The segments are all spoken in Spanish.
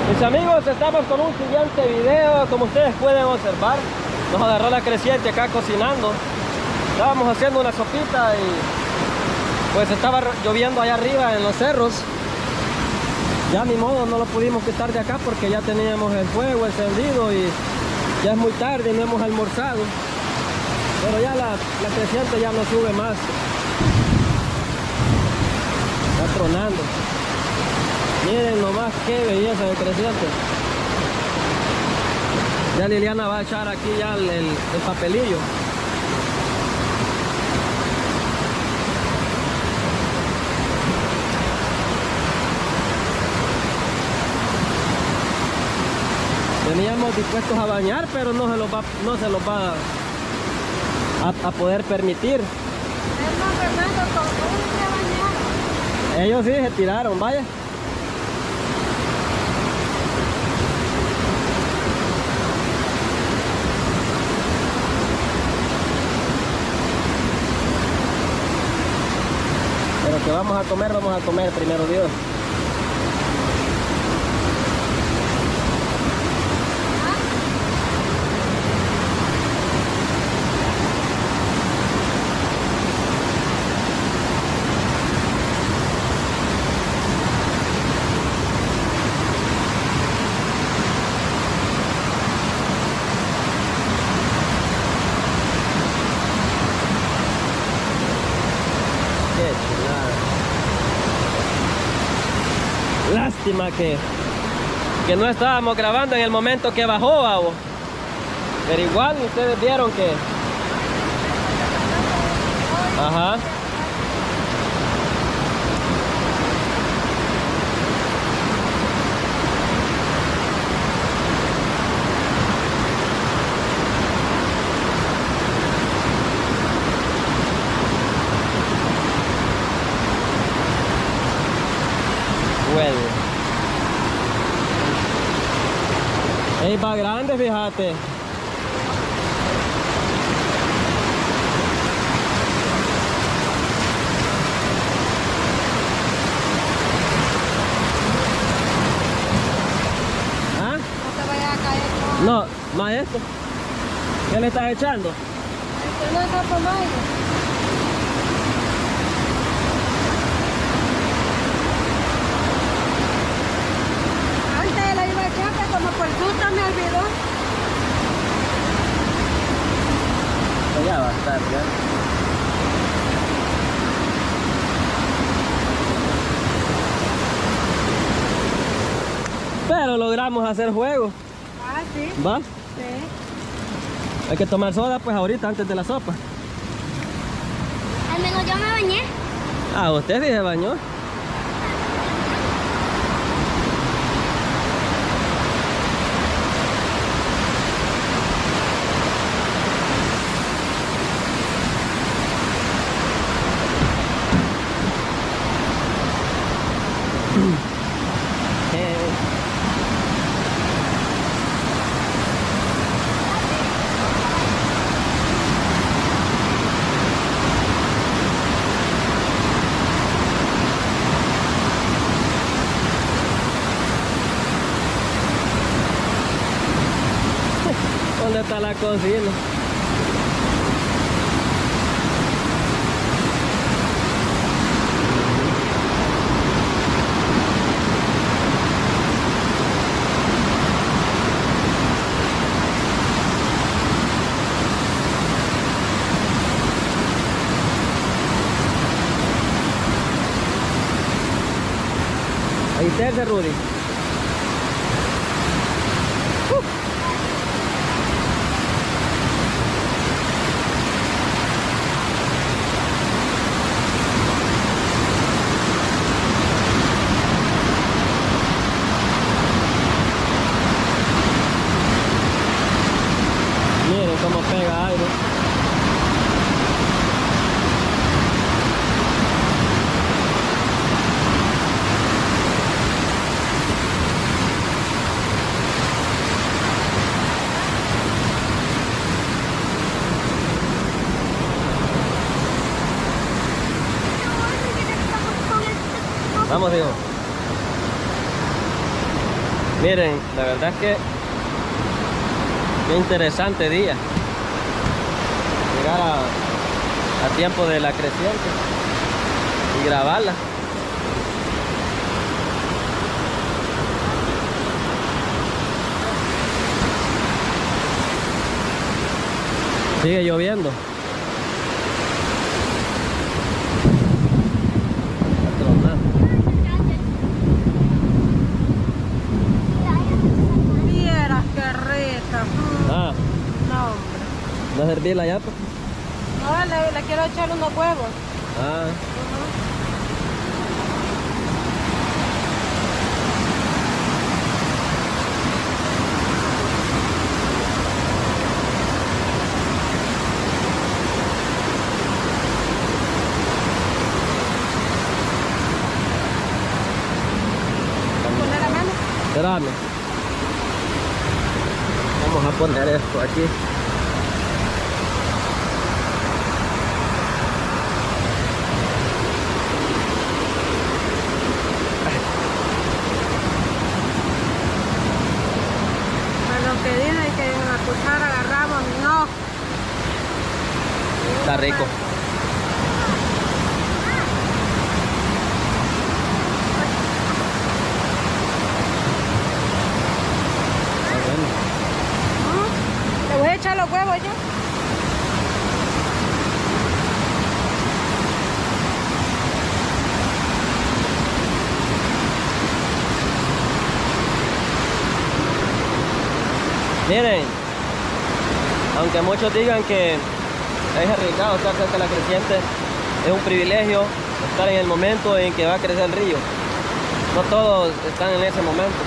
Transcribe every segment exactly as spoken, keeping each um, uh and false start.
Mis amigos, estamos con un siguiente video. Como ustedes pueden observar, nos agarró la creciente acá cocinando. Estábamos haciendo una sopita y pues estaba lloviendo allá arriba en los cerros. Ya ni modo, no lo pudimos quitar de acá porque ya teníamos el fuego encendido y ya es muy tarde y no hemos almorzado. Pero ya la, la creciente ya no sube más. Está tronando. Miren nomás qué belleza de creciente. Ya Liliana va a echar aquí ya el, el, el papelillo. Teníamos dispuestos a bañar, pero no se los va, no se los va a, a poder permitir. Ellos sí se tiraron, vaya. Pero que vamos a comer, vamos a comer primero Dios. Lástima que, que no estábamos grabando en el momento que bajó, babo. Pero igual ustedes vieron que... Ajá. Well. Ey, va grande, fíjate. ¿Ah? No te vaya a caer. No, maestro. ¿Qué le estás echando? Esto no es sapo mayo. Como por susto me olvidó. Ya va a estar, ya. Pero logramos hacer juego. Ah, sí. ¿Va? Sí. Hay que tomar soda pues ahorita antes de la sopa. Al menos yo me bañé. Ah, usted sí se bañó. ¿Dónde está la cocina? Ahí está ese Rudy. Miren cómo pega aire. Vamos, Diego. Miren, la verdad es que qué interesante día. Llegar a, a tiempo de la creciente y grabarla. Sigue lloviendo. Vieras qué rica. Mm. Ah, No, hombre. ¿no serví la yapa? No, le, le quiero echar unos huevos. Ah, Poner la mano. espérame. Vamos a poner esto aquí. Pero lo que dicen que en la cuchara agarramos, no. Está rico. Está bueno. Mm. Le voy a echar los huevos ya. Miren, aunque muchos digan que es arriesgado estar cerca de la creciente, es un privilegio estar en el momento en que va a crecer el río. No todos están en ese momento.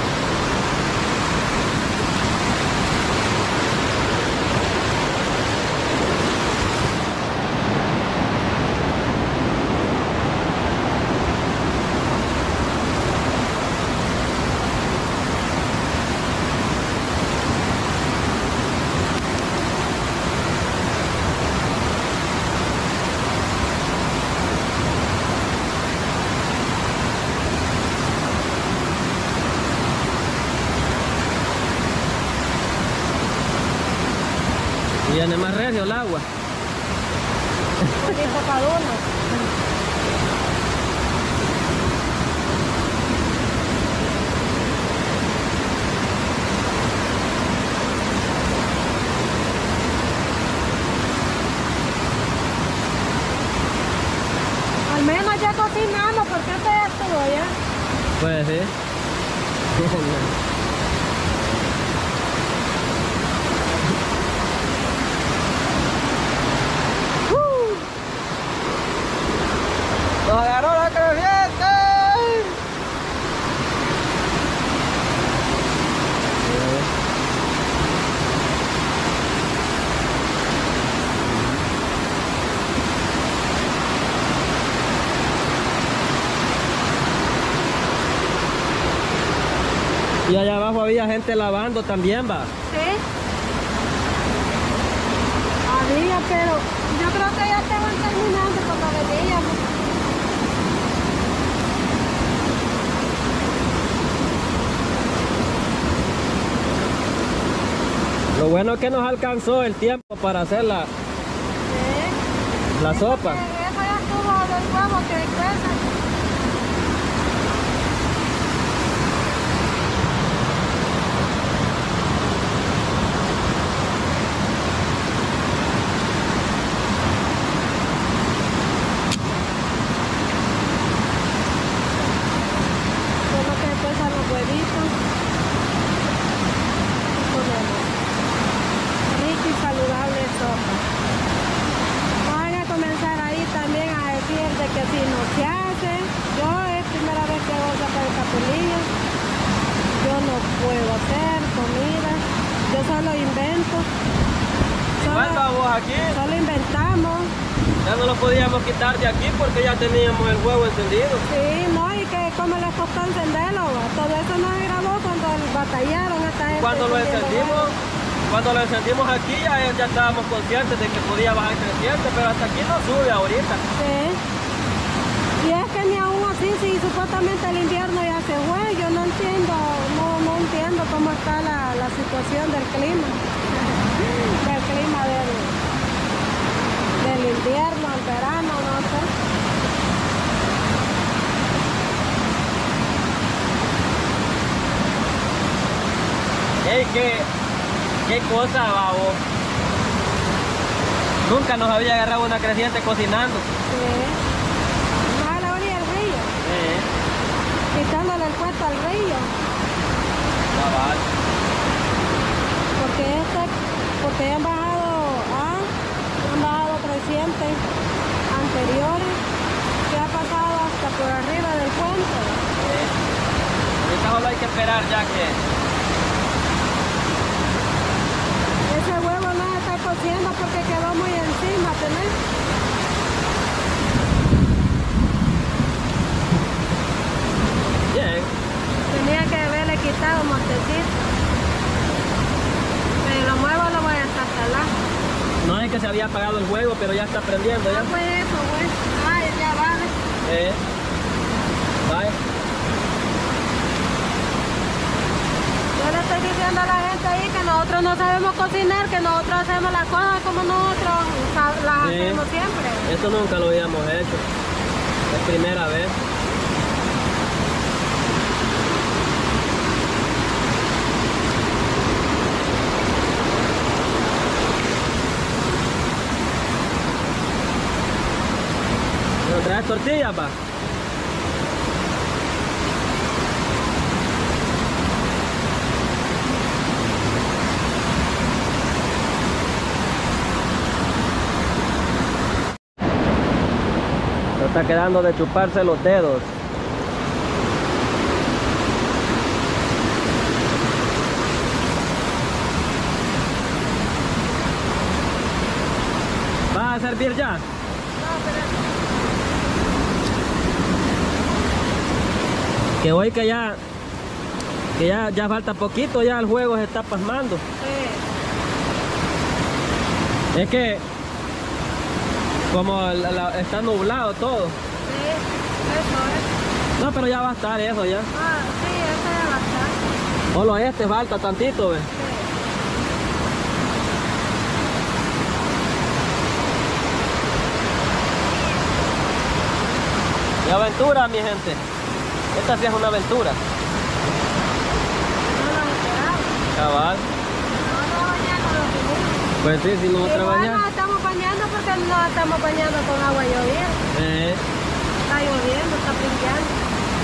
Y viene más recio el agua. Bonito cada uno. Al menos ya cocinamos, porque esto ya estuvo ya. Pues sí. ¡Nos agarró la creciente! Y allá abajo había gente lavando también, va. Sí. Había, pero yo creo que ya estaban terminando cuando veníamos. Lo bueno es que nos alcanzó el tiempo para hacer la, Sí. la sopa. Eso ya estuvo los huevos que cuestan. Solo que pesan los huevitos. Ponemos rica y saludable sopa. Van a comenzar ahí también a decir de que si no se hace, yo es primera vez que voy a sacar el capulillo, yo no puedo hacer comida, yo solo invento, solo, ¿Cuánto vos aquí? solo inventamos, Ya no lo podíamos quitar de aquí porque ya teníamos el huevo encendido. sí, no, y que como les costó encenderlo, va. Todo eso no se grabó cuando batallaron esta gente. Cuando lo encendiendo encendimos, huevos. cuando lo encendimos aquí ya, ya estábamos conscientes de que podía bajar creciente, pero hasta aquí no sube ahorita. Sí. Y es que ni aún así, si supuestamente el invierno ya se fue, yo no entiendo, no, no está la, la situación del clima, del clima del, del invierno, el verano, no sé. Ey, qué, qué cosa, babo. Nunca nos había agarrado una creciente cocinando. Sí. Más a la orilla del río. Sí. Quitándole el cuento al río. Cabal. Porque este, porque han bajado, ah, han bajado crecientes anteriores que ha pasado hasta por arriba del puente. Sí. Ahorita solo hay que esperar ya que... Ese huevo no se está cociendo porque quedó muy encima, ¿tenés? Bien. Tenía que haberle quitado montecito. Pero los huevos los voy a estar talando. No es que se había apagado el juego, pero ya está prendiendo ya. No fue eso, güey. Ay, ya vale. Eh. Bye. Yo le estoy diciendo a la gente ahí que nosotros no sabemos cocinar, que nosotros hacemos las cosas como nosotros las Sí. hacemos siempre. Esto nunca lo habíamos hecho. Es primera vez. ¿No traes tortillas, pa? No está quedando de chuparse los dedos. ¿Va a servir ya? No, pero Que hoy que ya que ya, ya falta poquito, ya el juego se está pasmando. sí, Es que como la- la- está nublado todo. sí, eso es. No, pero ya va a estar eso ya. Ah, sí, eso ya va a estar. Solo este falta tantito, ve. Sí. Y aventura, mi gente. Esta sí es una aventura. No lo esperaba. Cabal. No nos bañamos los minutos. Pues sí, si no otra Igual bañar. nos estamos bañando porque no estamos bañando con agua lloviendo. Eh, Está lloviendo, está pringueando.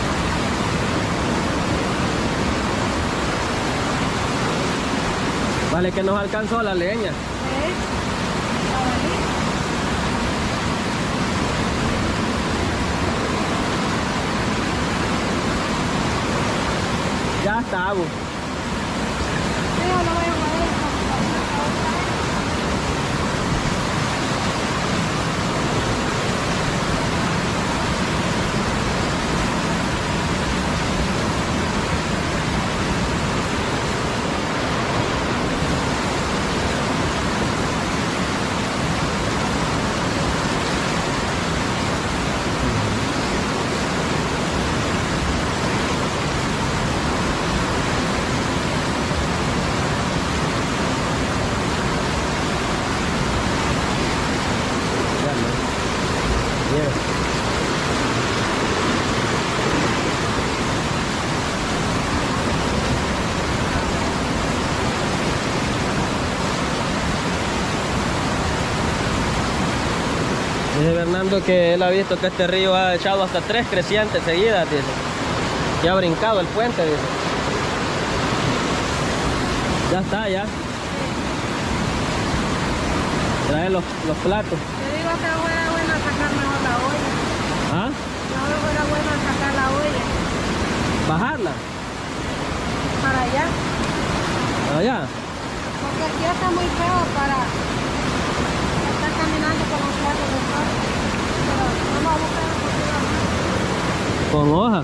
vale que nos alcanzó la leña. ¿Eh? Está bonito. Ya está, bu. Sí, yo lo voy a poner en la- Ya, ¿no? Bien. Dice Fernando que él ha visto que este río ha echado hasta tres crecientes seguidas, dice. Ya ha brincado el puente, dice. Ya está, ya. Trae los, los platos. Te digo que fuera bueno sacar mejor la olla. ¿Ah? Mejor fuera bueno sacar la olla. ¿Bajarla? Para allá. Allá. Porque aquí está muy feo para estar caminando con los platos de sol. Pero vamos a buscar un poquito más. Con hoja.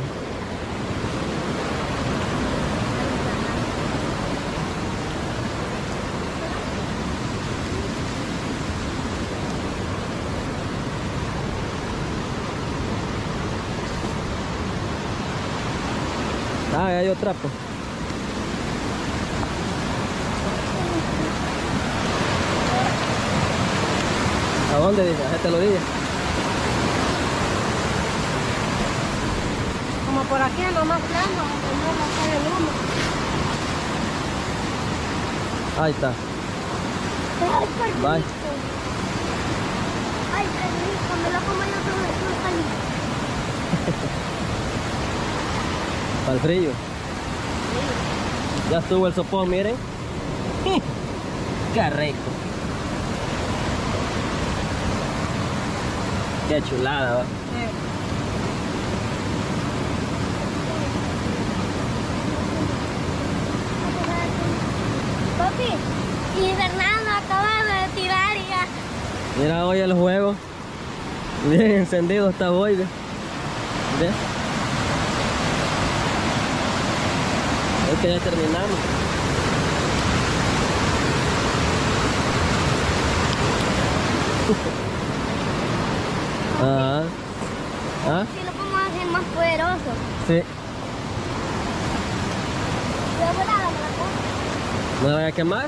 Ah, hay otra, pues. dónde dice? ¿A este lo dice? Como por aquí en lo más plano, donde no va a caer el humo. Ahí está. Ay, qué rico. Bye. Ay, qué rico. Me lo como yo todo el caliente. Para el frío. Ya estuvo el sopón, miren. Qué rico. Qué chulada, ¿va? Sí. Papi, y Fernando acaba de tirar y ya. Mira hoy el juego. Bien encendido está hoy, ¿ve? ¿Ve? Hoy que ya terminamos. Ajá. ¿Ah? Si lo podemos hacer más poderoso. Sí. Yo voy a dar la cosa. ¿No la voy a quemar?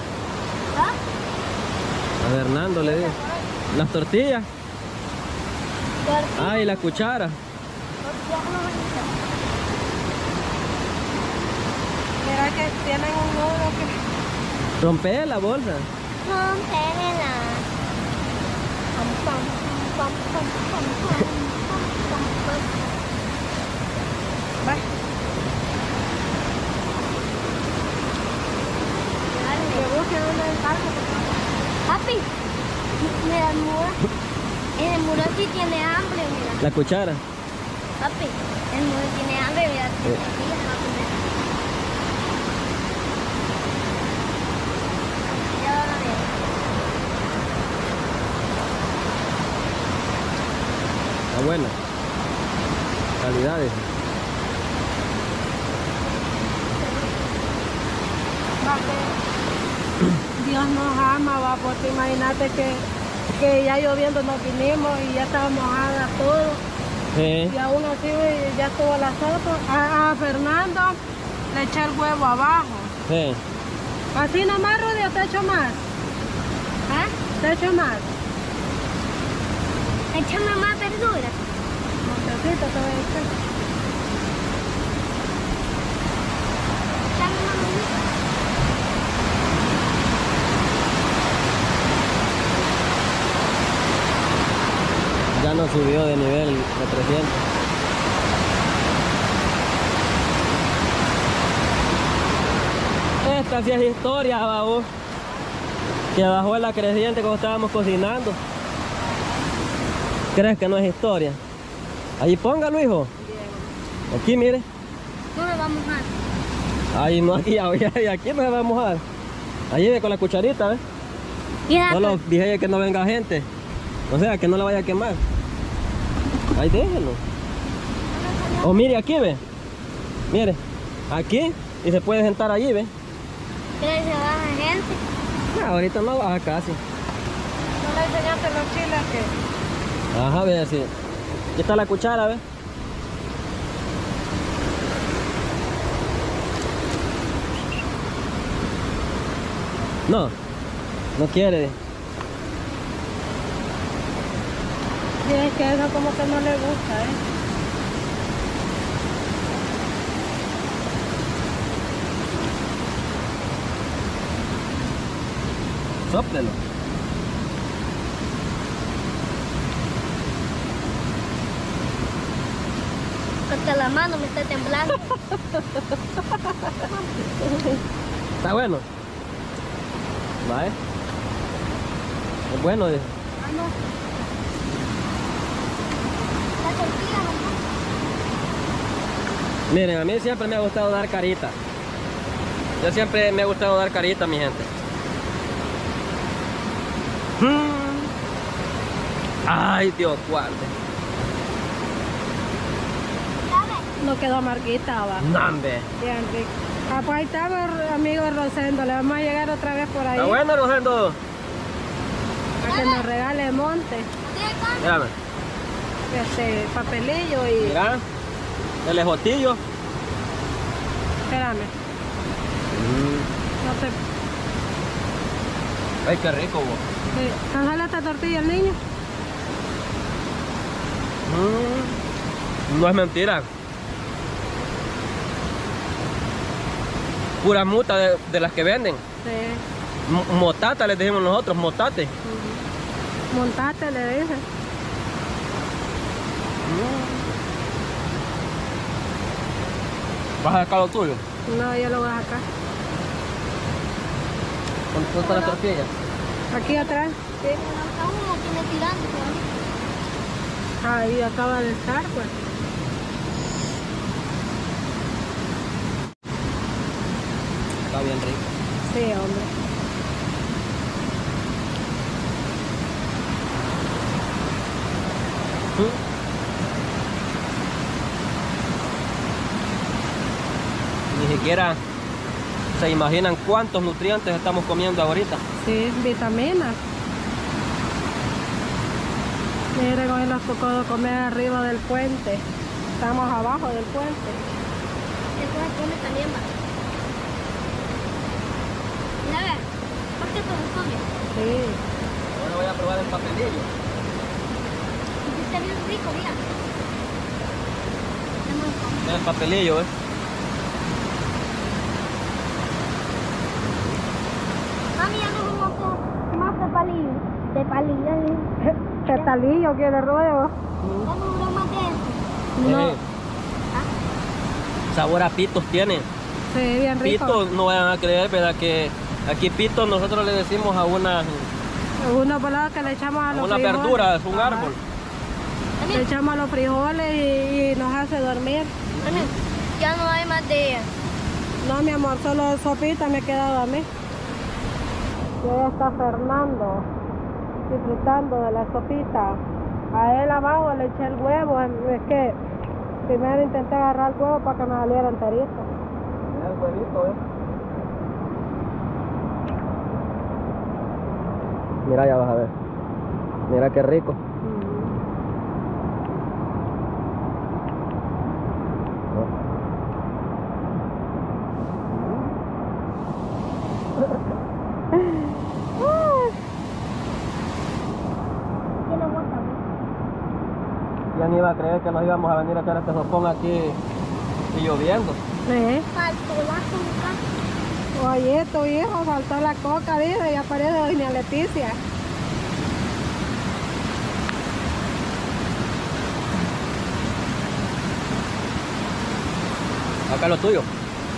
¿Ah? A Fernando le digo. Las tortillas. Tortilla. Ah, y la cuchara. Tortilla no me gusta. Mira que tienen un nudo que... Rompe la bolsa. Rompela. Pam, pam, pam, pam, pam, pam, pam, pam. Va. Que busquen dónde encargo. Papi, mira el muro. En el muro sí tiene hambre, mira. La cuchara. Papi, el muro tiene hambre, mira. Sí. Sí, se va a comer. Ya va a ver. Está buena. Calidades. Va que Dios nos ama, va, porque imagínate que, que ya lloviendo nos vinimos y ya estaba mojada todo. Sí. Y aún así ya estuvo la sopa. A, a Fernando le eché el huevo abajo. Sí. Así nomás, Rudy, ¿o te echo más? ¿Ah? ¿Te echo más? Échame más verdura. Montecito te voy a echar. Échame más verdura. Ya no subió de nivel de trescientos. Esta sí es historia, babo. Que bajó en la creciente cuando estábamos cocinando. ¿Crees que no es historia? Ahí póngalo, hijo. Aquí, mire. No me va a mojar. Ahí no, aquí, ahí, aquí no se va a mojar. Ahí ve con la cucharita, ¿ves? Mira, Solo dije que no venga gente. O sea, que no la vaya a quemar. Ahí déjenlo. O mire aquí, ve. Mire, aquí. Y se puede sentar allí, ve. que se baja gente. No, ahorita no baja casi. ¿No le enseñaste los chiles que? Ajá, ve así. Aquí está la cuchara, ve. No, no quiere. Sí, es que eso como que no le gusta, ¿eh? Sóplelo. Hasta la mano me está temblando. Está bueno. Vale. Es bueno, dijo. Ah, no. La tortilla, ¿no? Miren, a mí siempre me ha gustado dar carita. Yo siempre me ha gustado dar carita, mi gente. Mm. Ay, Dios, guarde. No quedó amarguita, va. Nambe. Bien rico. Ah, pues ahí estamos, amigo Rosendo. Le vamos a llegar otra vez por ahí. Está bueno, Rosendo. A que nos regale monte. Mírame. Este papelillo y. Mira. El ejotillo. Espérame. Mm. No te. Ay, qué rico, vos. Sí. ¿Cansale esta tortilla el niño? Mm, no es mentira. Pura muta de, de las que venden. Sí. M motata les decimos nosotros, motate. Uh-huh. Montate le dicen. ¿Vas a sacar lo tuyo? No, yo lo voy a sacar. ¿Dónde está la tortilla? Aquí atrás. Sí. Acá uno tiene tirando, ¿no? Ahí acaba de estar, pues. Está bien rico. Sí, hombre. ¿Mm? Ni siquiera se imaginan cuántos nutrientes estamos comiendo ahorita. Sí, vitaminas. Miren, hoy nos tocó comer arriba del puente. Estamos abajo del puente. Eso se come también, va. Mira, ve. ¿Por qué todo se come? Sí. Ahora voy a probar el papelillo. Está bien rico, mira. El papelillo, ¿eh? Mami, ya no vamos a más de palillo. De palillo, ¿eh? ¿Qué talillo quiere ruedo? Ya no duró más de eso. No. Eh, sabor a pitos tiene. Sí, bien rico. Pitos, no vayan a creer, ¿verdad? Que aquí pitos nosotros le decimos a una, Una palabra que le echamos a a los una frijoles. verdura, es un Ajá. árbol. Le echamos a los frijoles y, y nos hace dormir. Mami, ya no hay más de ella. No, mi amor, solo sopita me ha quedado a mí. Y ahí está Fernando, disfrutando de la sopita. A él abajo le eché el huevo. Es que primero intenté agarrar el huevo para que me saliera enterito. Mira el huevito, ¿eh? Mira, ya vas a ver. Mira qué rico. ¿Quién lo aguanta? Ya ni iba a creer que nos íbamos a venir a echar este sopón aquí y lloviendo. ¿Eh? Faltó la azúcar. Oye, tu hijo faltó la coca, dice, y aparece doña Leticia. Acá lo tuyo.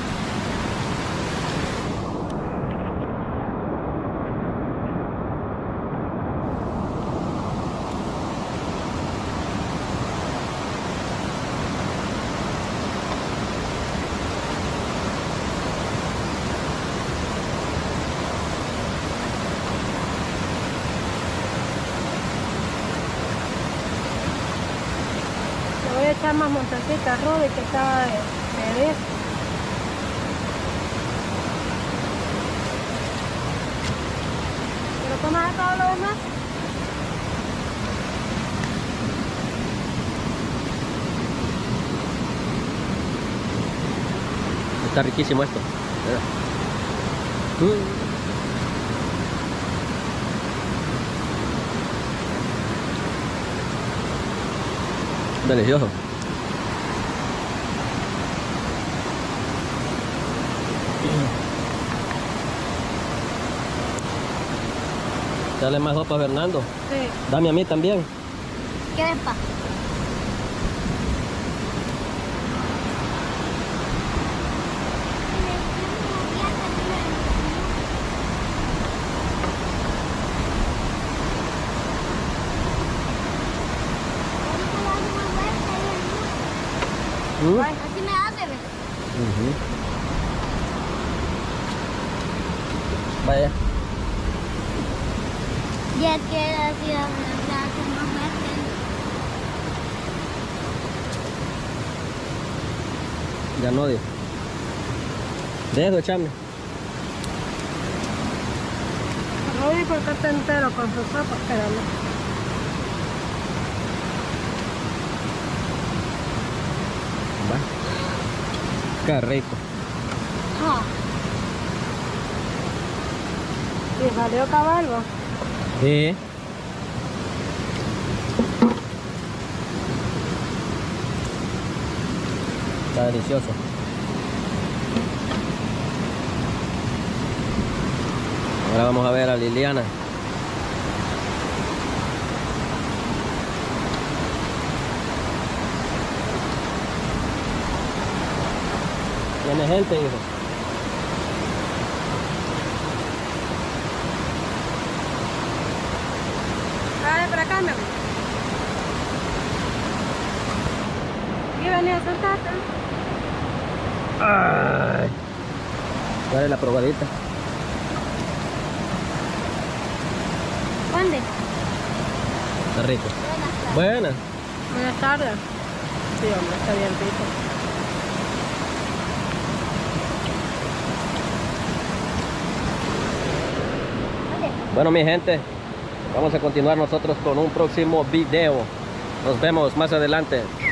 Le voy a echar más montecita a Ruby que estaba de pedir. ¿Pero tomas todo lo demás? Está riquísimo esto. Mira. Mm. Delicioso. Dale más sopa, Fernando. Sí. Dame a mí también. ¿Qué les pasa? ¿Mm? Así me hace, ¿ves? Ujú. Vaya. Ya que así la hace más fuerte. Ya no, Dios. Dejo, echame. Ruby, ¿por qué te entero con su sopa? Espérame. Va. Qué rico. Ah. Sí, salió caballo. Sí. Está delicioso. Ahora vamos a ver a Liliana. Tiene gente, hijo. Dale para acá, mi amor. ¿Y venía a sentarte? Ay. Dale la probadita. ¿Dónde? Está rico. Buenas tardes. Buena. Buenas tardes. Sí, hombre, está bien rico. Bueno, mi gente, vamos a continuar nosotros con un próximo video. Nos vemos más adelante.